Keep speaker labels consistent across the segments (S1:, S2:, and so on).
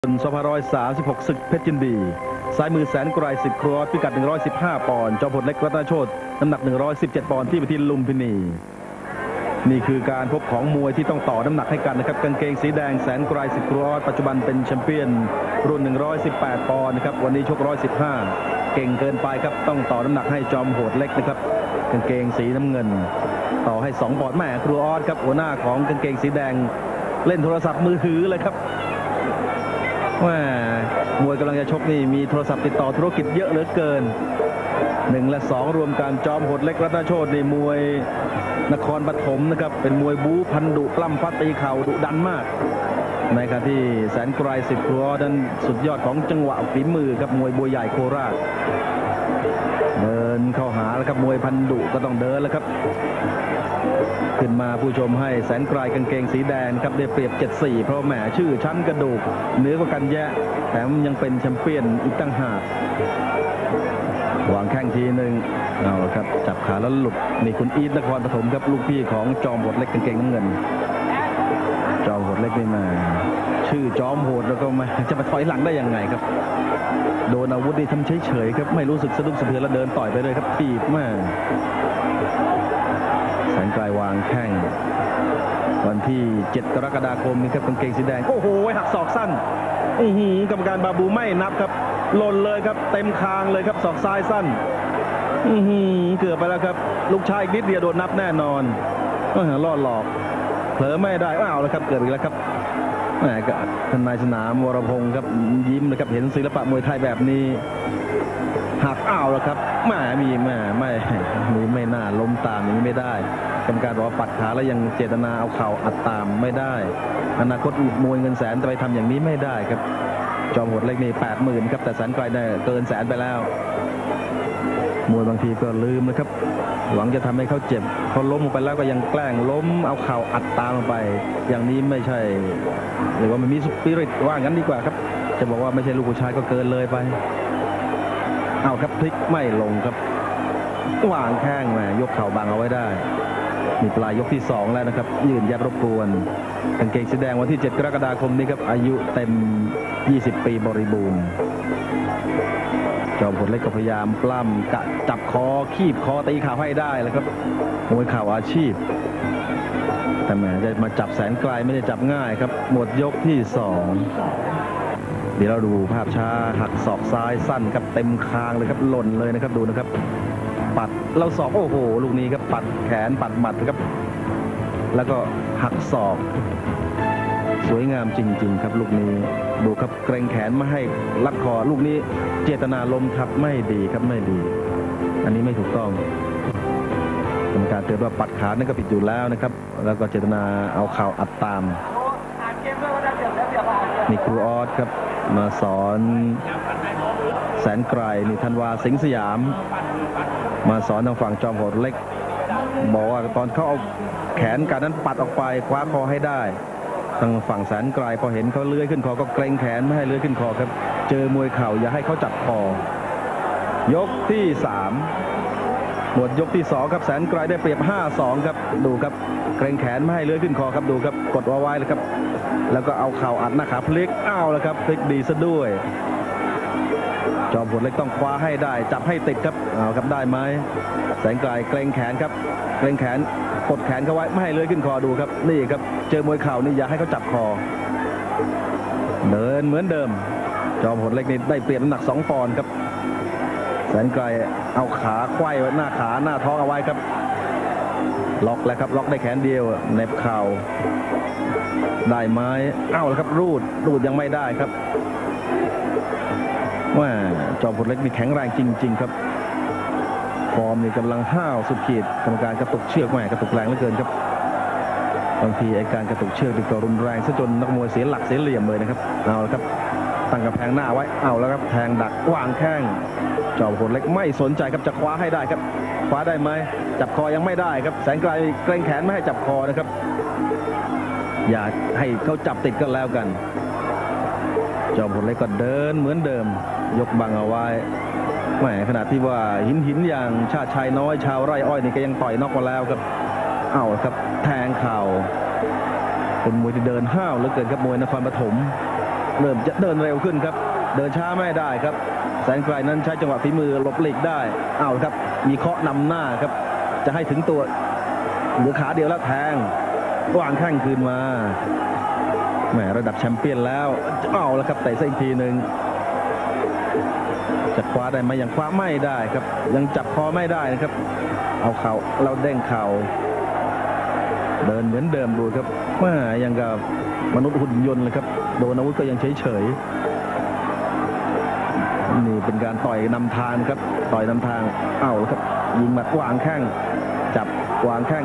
S1: 2536ศึกเพชรยินดีซ้ายมือแสนไกรสิทธิ์ครอสพิกัด115ปอนด์จอมพลเล็กรัตนโชติน้ำหนัก117ปอนด์ที่เวทีลุมพินีนี่คือการพบของมวยที่ต้องต่อน้ำหนักให้กันนะครับกางเกงสีแดงแสนไกรสิทธิ์ครอสปัจจุบันเป็นแชมเปี้ยนรุ่น118ปอนด์นะครับวันนี้ชก115เก่งเกินไปครับต้องต่อน้ำหนักให้จอมโหดเล็กนะครับกางเกงสีน้ำเงินต่อให้2ปอนด์แม่ครูออสครับหัวหน้าของกางเกงสีแดงเล่นโทรศัพท์มือถือเลยครับว่ามวยกำลังจะชกนี่มีโทรศัพท์ติดต่อธุรกิจเยอะเหลือเกิน1 และ 2รวมกันจอมโหดเล็กรัตนโชติในมวยนครปฐมนะครับเป็นมวยบู๊พันดุปล้ำฟัดตีเข่าดุดันมากในขณะที่แสนไกรสิทธิ์ครัวนั้นสุดยอดของจังหวะฝีมือครับมวยบัวใหญ่โคราชเดินเข้าหาแล้วครับมวยพันดุก็ต้องเดินแล้วครับขึ้นมาผู้ชมให้แสนไกรกางเกงสีแดงครับได้เปรียบ 7-4 เพราะแหมชื่อชั้นกระดูกเหนือกว่ากันแยะแถมยังเป็นแชมเปี้ยนอีกตั้งหากวางแข้งทีหนึ่งเอาละครับจับขาแล้วหลุดนี่คุณอีทนครปฐมครับลูกพี่ของจอมโหดเล็กกางเกงน้ำเงินจอมโหดเล็กนี่มาชื่อจอมโหดแล้วก็มาจะมาถอยหลังได้ยังไงครับโดนอาวุธนี่ทำเฉยๆครับไม่รู้สึกสะดุ้งสะเทือนแล้วเดินต่อยไปเลยครับถีบมาแสนไกรวางแข้งวันที่7 กรกฎาคมนี้ครับกางเกงสีแดงโอ้โหหักศอกสั้นกรรมการบาบูไม่นับครับหล่นเลยครับเต็มคางเลยครับศอกซ้ายสั้นเกือบไปแล้วครับลูกชายอีกนิดเดียวโดนนับแน่นอนล่อหลอกเผลอไม่ได้เอาแล้วครับเกิดอีกแล้วครับแหมท่านนายสนามวรพงศ์ครับยิ้มเลยครับเห็นศิลปะมวยไทยแบบนี้หักแล้วครับไม่น่าล้มตามอย่างนี้ไม่ได้กรรมการบอกว่าปัดขาแล้วยังเจตนาเอาเข่าอัดตามไม่ได้อนาคตมวยเงินแสนจะไปทำอย่างนี้ไม่ได้ครับจอมโหดเล็กนี่80,000ครับแต่แสนไกลได้เกินแสนไปแล้วมวยบางทีก็ลืมนะครับหวังจะทำให้เขาเจ็บเขาล้มลงไปแล้วก็ยังแกล้งล้มเอาเข่าอัดตามลงไปอย่างนี้ไม่ใช่หรือว่ามันมีสปิริตว่างั้นดีกว่าครับจะบอกว่าไม่ใช่ลูกผู้ชายก็เกินเลยไปเอาครับพลิกไม่ลงครับวางแข้งยกเข่าบังเอาไว้ได้มีปลายยกที่2แล้วนะครับยืนยัดรบกวนกางเกงสีแดงวันที่7 กรกฎาคมนี้ครับอายุเต็ม20 ปีบริบูรณ์จอมพลเล็กก็พยายามปล้ำกะจับคอคีบคอตีเข่าให้ได้แล้วครับมวยเข่าอาชีพแต่แหมจะมาจับแสนไกลไม่ได้จับง่ายครับหมดยกที่2เดี๋ยวเราดูภาพช้าหักศอกซ้ายสั้นครับเต็มคางเลยครับหล่นเลยนะครับดูนะครับปัดเราศอกโอ้โหลูกนี้ครับปัดแขนปัดหมัดครับแล้วก็หักศอกสวยงามจริงๆครับลูกนี้ดูครับเกรงแขนไม่ให้ลัดคอลูกนี้เจตนาล้มทับไม่ดีครับไม่ดีอันนี้ไม่ถูกต้องกรรมการเตือนว่าปัดขานั่นก็ผิดอยู่แล้วนะครับแล้วก็เจตนาเอาเข่าอัดตามนี่ครูออสครับมาสอนแสนไกรนี่ธันวาสิงห์สยามมาสอนทางฝั่งจอมโหดเล็กบอกว่าตอนเขาเอาแขนการนั้นปัดออกไปคว้าคอให้ได้ทางฝั่งแสนไกรพอเห็นเขาเลื้อยขึ้นคอก็เกรงแขนไม่ให้เลื้อยขึ้นคอครับเจอมวยเข่าอย่าให้เขาจับคอยกที่3หมดยกที่2ครับแสนไกรได้เปรียบ 5-2 ครับดูครับเกรงแขนไม่ให้เลื้อยขึ้นคอครับดูครับกดไว้เลยครับแล้วก็เอาเข่าอัดหน้าขาพลิกแล้วครับพลิกดีซะด้วยจอมพลเล็กต้องคว้าให้ได้จับให้ติดครับครับได้ไหมแสนไกรเกรงแขนครับเกรงแขนกดแขนเขาไว้ไม่ให้เลื้อยขึ้นคอดูครับนี่ครับเจอมวยเข่านี่อย่าให้เขาจับคอเดินเหมือนเดิมจอมพลเล็กนี่ได้เปรียบน้ำหนัก2 ปอนด์ครับแสนไกรเอาขาไขว้ไว้หน้าขาหน้าท้องเอาไว้ครับล็อกแล้วครับล็อกได้แขนเดียวเน็บเข่าได้ไหมแล้วครับรูดยังไม่ได้ครับว่าจอมพลเล็กนี่แข็งแรงจริงๆครับฟอร์มนี่กำลังห้าวสุดขีดกรรมการกระตุกเชือกกระตุกแรงเหลือเกินครับบางทีไอ้การกระตุกเชือกก็รุนแรงซะจนนักมวยเสียหลักเสียเหลี่ยมเลยนะครับเอาละครับตั้งกำแพงหน้าไว้แล้วครับแทงดักวางแข้งจอมพลเล็กไม่สนใจครับจะคว้าให้ได้ครับคว้าได้ไหมจับคอยังไม่ได้ครับแสนไกลเกรงแขนไม่ให้จับคอนะครับอย่าให้เขาจับติดก็แล้วกันจอมพลเล็กก็เดินเหมือนเดิมยกบังเอาไว้แหมขนาดที่ว่าหินอย่างชาติชายน้อยชาวไร่อ้อยนี่ก็ยังต่อยนอกมาแล้วครับครับแทงเข่าเป็นมวยที่เดินห้าวเหลือเกินครับมวยนครปฐมเริ่มจะเดินเร็วขึ้นครับเดินช้าไม่ได้ครับแสนไกลนั้นใช้จังหวะฝีมือหลบหลีกได้เอาครับมีเคาะนำหน้าครับจะให้ถึงตัวเหลือขาเดียวแล้วแทงวางแข้งคืนมาแหมระดับแชมเปี้ยนแล้วเอาแล้วครับเตะซะอีกทีหนึ่งจะคว้าได้ไหมยังคว้าไม่ได้ครับยังจับคอไม่ได้นะครับเอาเข่าเราเด้งเข่าเดินเหมือนเดิมดูครับว่ายังกับมนุษย์หุ่นยนต์เลยครับโดนอาวุธก็ยังเฉยๆนี่เป็นการต่อยนำทางครับต่อยนำทางเอาครับยิงหมัดวางแข้งจับวางแข้ง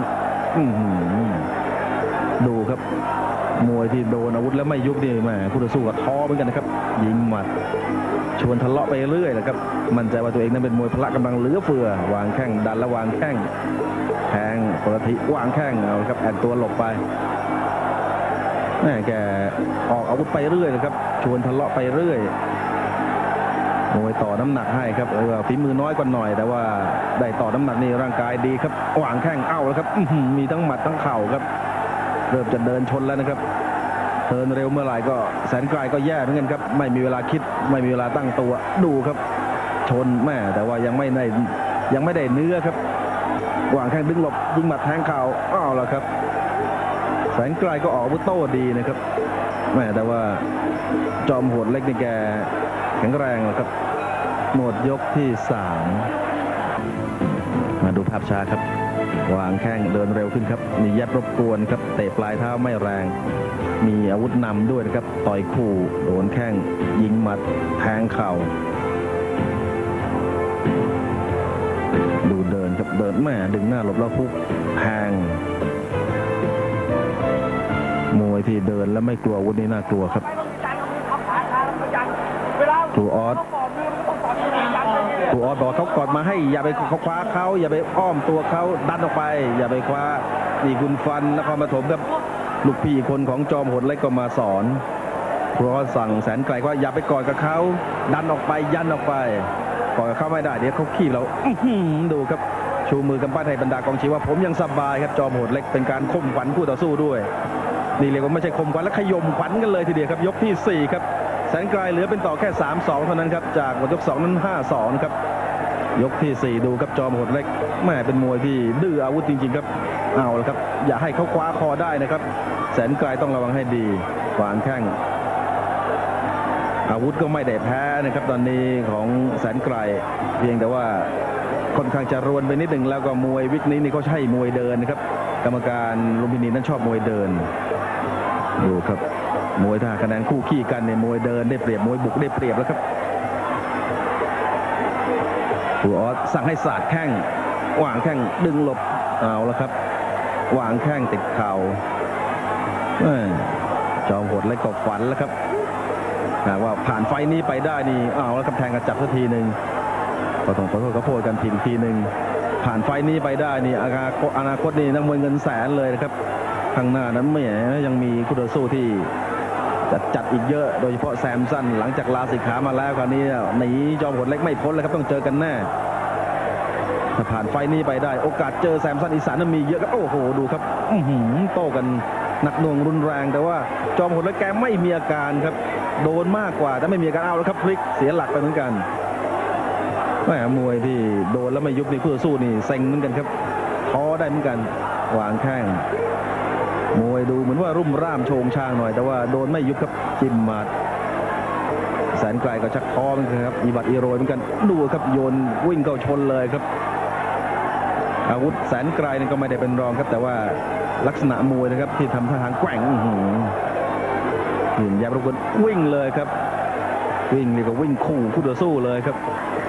S1: ดูครับมวยที่โดนอาวุธแล้วไม่ยุบนี่แหมคู่ต่อสู้ก็ท้อเหมือนกันนะครับยิงหมัดชวนทะเลาะไปเรื่อยนะครับมั่นใจว่าตัวเองนั้นเป็นมวยพละกำลังเหลือเฟือวางแข้งดันแล้ววางแข้งแทงปกติวางแข้งเอาครับแอนตัวหลบไปแม่แกออกอาวุธไปเรื่อยนะครับชวนทะเลาะไปเรื่อยมวยต่อน้ำหนักให้ครับฝีมือน้อยกว่าหน่อยแต่ว่าได้ต่อน้ำหนักนี่ร่างกายดีครับวางแข้งเอาแล้วครับมีทั้งหมัดทั้งเข่าครับเริ่มจะเดินชนแล้วนะครับเดินเร็วเมื่อไหร่ก็แสนไกลก็แย่เหมือนกันครับไม่มีเวลาคิดไม่มีเวลาตั้งตัวดูครับชนแม่แต่ว่ายังไม่ได้เนื้อครับวางแข้งดึงหลบยิงหมัดแทงเข่าอ้าวแล้วครับแสนไกลก็ออกอาวุธโต้ดีนะครับแม่แต่ว่าจอมโหดเล็กนี่แกแข็งแรงครับหมดยกที่3มาดูภาพช้าครับวางแข้งเดินเร็วขึ้นครับมีแยบรบกวนครับเตะปลายเท้าไม่แรงมีอาวุธนำด้วยนะครับต่อยคู่โดนแข้งยิงหมัดแทงเข่าดูเดินครับเดินแม่ดึงหน้าหลบแล้วพุกแทงมวยที่เดินแล้วไม่กลัวอาวุธนี่น่ากลัวครับครูออสบอกเขากอดมาให้อย่าไปเขาคว้าเขาอย่าไปอ้อมตัวเขาดันออกไปอย่าไปคว้านี่คุณฟันนครปฐมครับลูกพี่คนของจอมโหดเล็กก็มาสอนครูออสสั่งแสนไกลว่าอย่าไปกอดกับเขาดันออกไปยันออกไปกอดกับเขาไม่ได้เดี๋ยวเขาขี้เราดูครับชูมือกำปั้นให้บรรดากองเชียร์ว่าผมยังสบายครับจอมโหดเล็กเป็นการข่มขวัญคู่ต่อสู้ด้วยนี่เรียกว่าไม่ใช่ข่มขวัญและขย่มขวัญกันเลยทีเดียวครับยกที่4ครับแสนไกลเหลือเป็นต่อแค่ 3-2 เท่านั้นครับจากหมดยก2นั้น 5-2 ครับยกที่4ดูครับจอมโหดเล็กแม่เป็นมวยที่ดื้ออาวุธจริงๆครับเอาละครับอย่าให้เขาคว้าคอได้นะครับแสนไกลต้องระวังให้ดีวางแข้งอาวุธก็ไม่ได้แพ้นะครับตอนนี้ของแสนไกลเพียงแต่ว่าค่อนข้างจะรวนไปนิดหนึ่งแล้วก็มวยวิกนี้นี่เขาใช่มวยเดินนะครับกรรมการลุมพินีนั้นชอบมวยเดินดูครับมวยถ้าคะแนนคู่ขี้กันในมวยเดินได้เปรียบมวยบุกได้เปรียบแล้วครับครูออสสั่งให้สาดแข้งวางแข้งดึงหลบเอาแล้วครับวางแข้งติดเข่าจอมโหดเล็กก็ฝันแล้วครับว่าผ่านไฟนี้ไปได้นี่เอาแล้วครับแทงกระจับสักทีหนึ่งก็ต้องขอโทษขอโพยกันทีหนึ่งผ่านไฟนี้ไปได้นี่อนาคตนี่นักมวยเงินแสนเลยนะครับข้างหน้านั้นไม่ยังมีคู่ต่อสู้ที่จัดอีกเยอะโดยเฉพาะแซมสันหลังจากลาสิกขามาแล้วคราวนี้หนีจอมโหดเล็กไม่พ้นเลยครับต้องเจอกันแน่ถ้าผ่านไฟนี้ไปได้โอกาสเจอแซมสันอีสานนั้นมีเยอะครับโอ้โหดูครับโต้กันหนักหน่วงรุนแรงแต่ว่าจอมโหดเล็กแกไม่มีอาการครับโดนมากกว่าแต่ไม่มีอาการเอาแล้วครับพลิกเสียหลักไปเหมือนกันแม่มวยที่โดนแล้วไม่ยุบนี่คู่ต่อสู้นี่เซ็งเหมือนกันครับท้อได้เหมือนกันวางแข้งมวยดูเหมือนว่ารุ่มร่ามโชงช่างหน่อยแต่ว่าโดนไม่ยุบครับจิ้มมาแสนไกลก็ชักท้อเหมือนกันครับอีบัดอีโรยเหมือนกันดูครับโยนวิ่งเข้าชนเลยครับอาวุธแสนไกลนี่ก็ไม่ได้เป็นรองครับแต่ว่าลักษณะมวยนะครับที่ทำท่าทางแกว่งยับรบกวนวิ่งเลยครับวิ่งนี่ก็วิ่งคู่ต่อสู้เลยครับ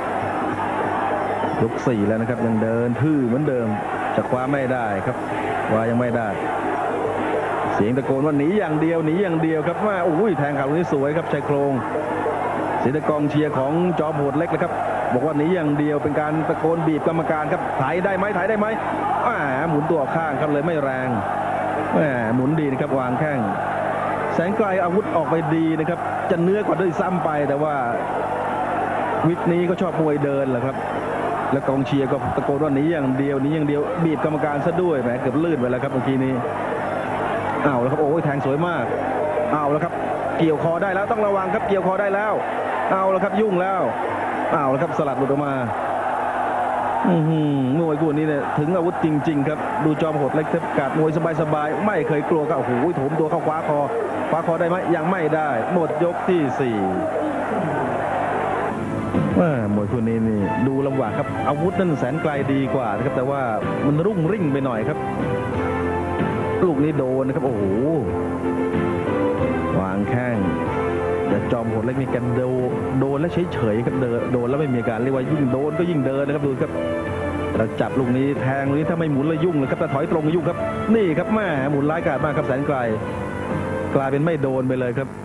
S1: ยก4แล้วนะครับยังเดินทื่อเหมือนเดิมจะคว้าไม่ได้ครับว่ายังไม่ได้เสียงตะโกนว่าหนีอย่างเดียวหนีอย่างเดียวครับว่าอุ้ยแทงเข่านี้สวยครับชายโครงเสียงตะกองเชียร์ของจอมโหดเล็กนะครับบอกว่าหนีอย่างเดียวเป็นการตะโกนบีบกรรมการครับถ่ายได้ไหมถ่ายได้ไหมหมุนตัวข้างครับเลยไม่แรงหมุนดีนะครับวางแข้งแสนไกลอาวุธออกไปดีนะครับจะเนื้อกว่าด้วยซ้ำไปแต่ว่าวิกนี้ก็ชอบมวยเดินแหละครับแล้วกองเชียร์ก็ตะโกนว่าหนีอย่างเดียวหนีอย่างเดียวบีบกรรมการซะด้วยแหมเกือบลื่นไปแล้วครับเมื่อกี้นี้เอาแล้วครับโอ้ยแทงสวยมากเอาแล้วครับเกี่ยวคอได้แล้วต้องระวังครับเกี่ยวคอได้แล้วเอาแล้วครับยุ่งแล้วเอาแล้วครับสลัดหลุดออกมา มวยคู่นี้เนี่ยถึงอาวุธจริงๆครับดูจอมโหดเล็กเทปกาดมวยสบายๆไม่เคยกลัวก็โอ้โหโถมตัวเข้าคว้าคอได้ไหมยังไม่ได้หมดยกที่4มวยคู่นี้นี่ดูลำบากครับอาวุธนั่นแสนไกลดีกว่านะครับแต่ว่ามันรุ่งริ่งไปหน่อยครับลูกนี้โดนนะครับโอ้โหวางแข้งแต่จอมโหดเล็กนี่กันโดนแล้วเฉยๆครับโดนแล้วไม่มีการเรียกว่ายิ่งโดนก็ยิ่งเดินนะครับดูครับเราจับลูกนี้แทงลูกนี้ถ้าไม่หมุนเลยยุ่งเลยครับแต่ถอยตรงยุ่งครับนี่ครับแม่หมุนร้ายกาจมากครับแสนไกลกลายเป็นไม่โดนไปเลยครับ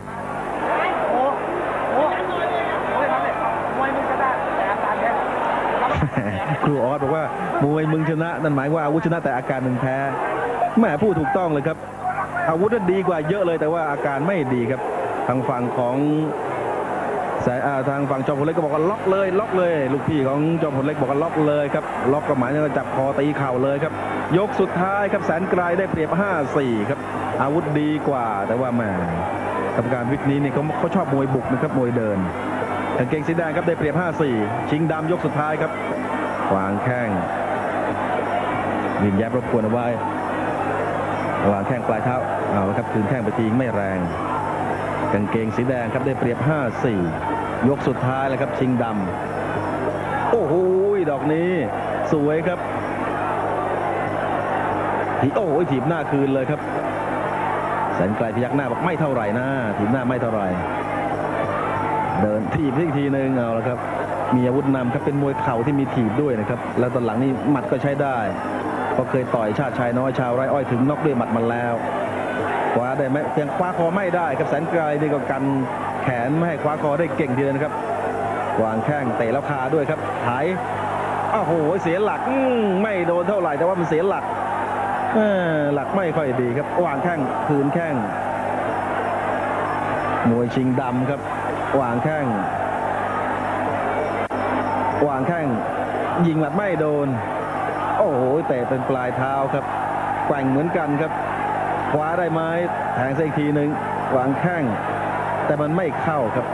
S1: ครูออสบอกว่ามวยมึงชนะนั่นหมายว่าอาวุธชนะแต่อาการมึงแพ้แม่พูดถูกต้องเลยครับอาวุธดีกว่าเยอะเลยแต่ว่าอาการไม่ดีครับทางฝั่งของทางฝั่งจอมพลเล็กก็บอกว่าล็อกเลยลูกพี่ของจอมพลเล็กบอกว่าล็อกเลยครับล็อกก็หมายถึงจับคอตีเข่าเลยครับยกสุดท้ายครับแสนไกลได้เปรียบ 5-4 ครับอาวุธดีกว่าแต่ว่าแม่กรรมการวิกนี้นี่เขาชอบมวยบุกนะครับมวยเดินกางเกงสีแดงครับได้เปรียบ 5-4 ชิงดำยกสุดท้ายครับวางแข้งยินแยบรบกวนเอาไว้วางแข้งปลายเท้าเอาละครับคืนแข้งไปทีไม่แรงกางเกงสีแดงครับได้เปรียบ 5-4 ยกสุดท้ายแล้วครับชิงดำโอ้โหดอกนี้สวยครับโอ้โหถีบหน้าคืนเลยครับแสนไกลพยักหน้าบอกไม่เท่าไหร่นะถีบหน้าไม่เท่าไหร่เดินถีบอีกทีนึงเอาละครับมีอาวุธนำครับเป็นมวยเข่าที่มีถีบด้วยนะครับแล้วตอนหลังนี่หมัดก็ใช้ได้ก็เคยต่อยชาติชายน้อยชาวไร่อ้อยถึงน็อกด้วยหมัดมาแล้วคว้าได้ไหมเพียงคว้าคอไม่ได้ครับแสนไกลนี่ก็กันแขนไม่ให้คว้าคอได้เก่งทีเดียวนะครับวางแข้งเตะแล้วคาด้วยครับหายโอ้โหเสียหลักไม่โดนเท่าไหร่แต่ว่ามันเสียหลักหลักไม่ค่อยดีครับวางแข้งคืนแข้งมวยชิงดำครับวางแข้งยิงหมัดไม่โดนโอ้โหเตะเป็นปลายเท้าครับแกว่งเหมือนกันครับคว้าได้ไหมแทงซะอีกทีหนึ่งวางแข้งแต่มันไม่เข้าครับ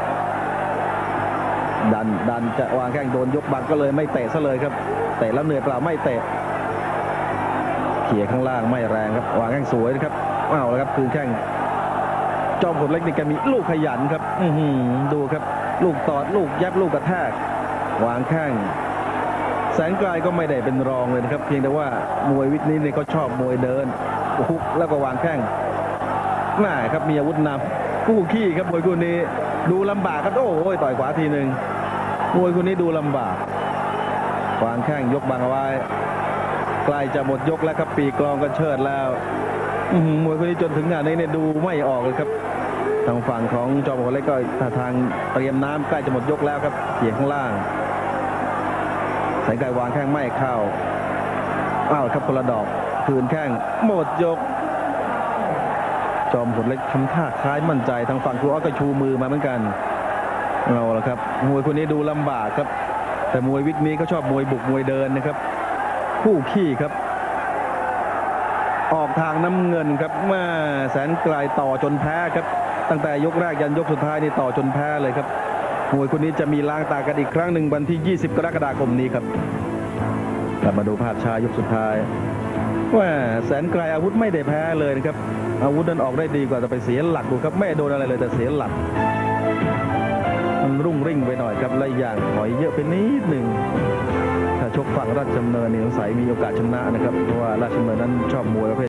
S1: ดันจะวางแข้งโดนยกบังก็เลยไม่เตะซะเลยครับเตะแล้วเหนื่อยเปล่าไม่เตะเขี่ยข้างล่างไม่แรงครับวางแข้งสวยนะครับเอาแล้วครับคืนแข้งจอมพลเล็กนี่แกมีลูกขยันครับดูครับลูกตอดลูกยับลูกกระแทกวางแข้งแสนไกลก็ไม่ได้เป็นรองเลยนะครับเพียงแต่ว่ามวยวิกนี้เนี่ยเขาชอบมวยเดินฮุกแล้วก็วางแข้งน่าครับมีอาวุธนำกู้ขี้ครับมวยคู่นี้ดูลำบากครับโอ้ยต่อยขวาทีหนึ่งมวยคู่นี้ดูลำบากวางแข้งยกบังเอาไว้ใกล้จะหมดยกแล้วครับปีกลองก็เชิดแล้วมวยคู่นี้จนถึงงานนี้เนี่ยดูไม่ออกเลยครับทางฝั่งของจอมพลเล็กก็ทางเตรียมน้ำใกล้จะหมดยกแล้วครับเขี่ยข้างล่างแสนไกลวางแข้งไม่เข้าครับคนละดอกคืนแข้งหมดยกจอมพลเล็กทำท่าคล้ายมั่นใจทางฝั่งครูอ้อก็ชูมือมาเหมือนกันเอาละครับมวยคนนี้ดูลำบากครับแต่มวยวิกนี้เขาชอบมวยบุกมวยเดินนะครับคู่ขี้ครับออกทางน้ำเงินครับมาแสนไกลต่อจนแพ้ครับตั้งแต่ยกแรกยันยกสุดท้ายนี่ต่อจนแพ้เลยครับมวยคนนี้จะมีล้างตากันอีกครั้งหนึ่งวันที่20 กรกฎาคมนี้ครับกลับมาดูภาพช้ายกสุดท้ายว่าแสนไกลอาวุธไม่ได้แพ้เลยนะครับอาวุธนั้นออกได้ดีกว่าแต่ไปเสียหลักดูครับไม่โดนอะไรเลยแต่เสียหลักมันรุ่งริ่งไปหน่อยครับและอย่างถอยเยอะไปนิดหนึ่งถ้าชกฝั่งราชดำเนินนี่สงสัยมีโอกาสชนะนะครับเพราะว่าราชดำเนินนั้นชอบมวยประเภท